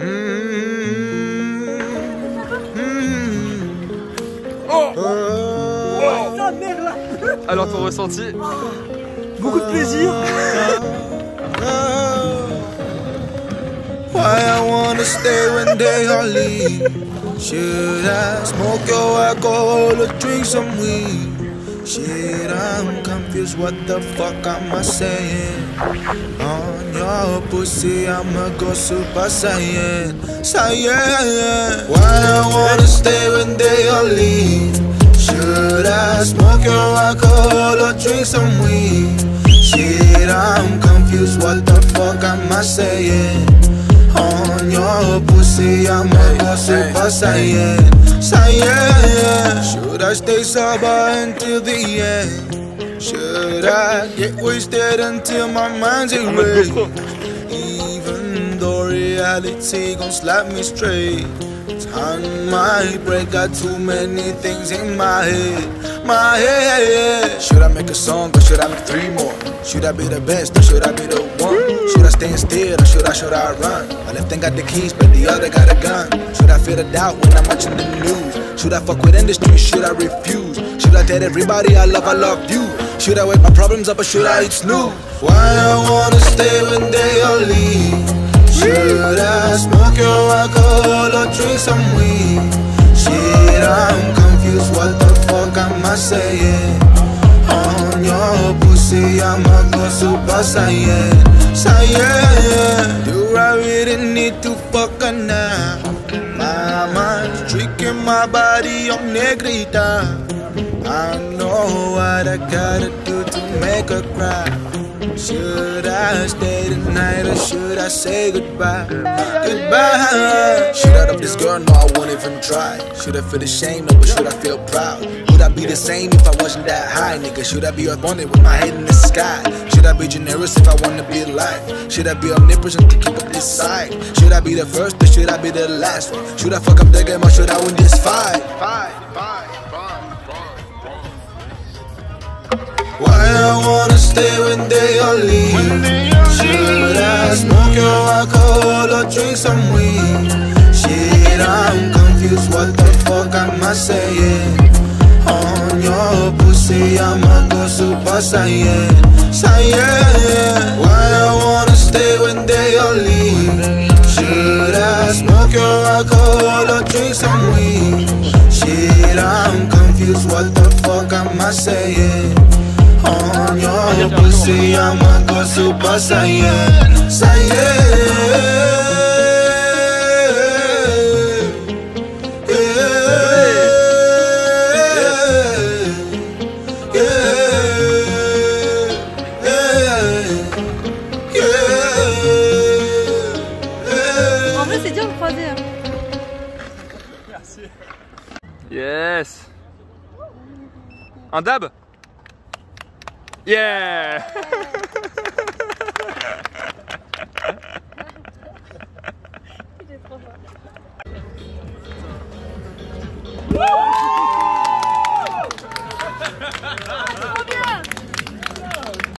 Alors ton ressenti? Beaucoup de plaisir. Why I wanna stay when they all leave? Should I smoke your alcohol or drink some weed? Shit, I'm confused, what the fuck am I saying? On your pussy, I'ma go Super Saiyan, Saiyan. Why I wanna stay when they all leave? Should I smoke your alcohol or drink some weed? Shit, I'm confused, what the fuck am I saying? On your pussy, I'ma go Super Saiyan, Saiyan. Should I stay sober until the end? Should I get wasted until my mind's erased? Even though reality gon' slap me straight, time might break, got too many things in my head, my head. Should I make a song or should I make 3 more? Should I be the best or should I be the one? Should I stand still or should I run? My left hand got the keys but the other got a gun. Should I feel the doubt when I'm watching the news? Should I fuck with industry? Should I refuse? Should I tell everybody I love you? Should I wake my problems up or should I eat snooze? Why I wanna stay when they all leave? Should I smoke your alcohol or drink some weed? Shit, I'm confused, what the fuck am I saying? On your pussy, I'ma go Super Saiyan, Saiyan. Do I really need to fuck her now? My mind's tricking my body on negrita. I know what I gotta do to make her cry. Should I stay tonight or should I say goodbye? Goodbye. Should I love this girl? No, I won't even try. Should I feel ashamed? No, but should I feel proud? Would I be the same if I wasn't that high, nigga? Should I be unwanted with my head in the sky? Should I be generous if I wanna be alive? Should I be omnipresent to keep up this side? Should I be the first or should I be the last one? Should I fuck up the game or should I win this fight? Why I wanna stay when they all leave? Should I smoke your alcohol or drink some weed? Shit, I'm confused, what the fuck am I saying? On your pussy, I'ma go Super Saiyan, Saiyan. Why I wanna stay when they all leave? Should I smoke your alcohol or drink some weed? Shit, I'm confused, what the fuck am I saying? On your pussy, I'ma go Super Saiyan, Saiyan. En vrai, c'est dur de croiser. Merci. Yes. Un dab? Yeah.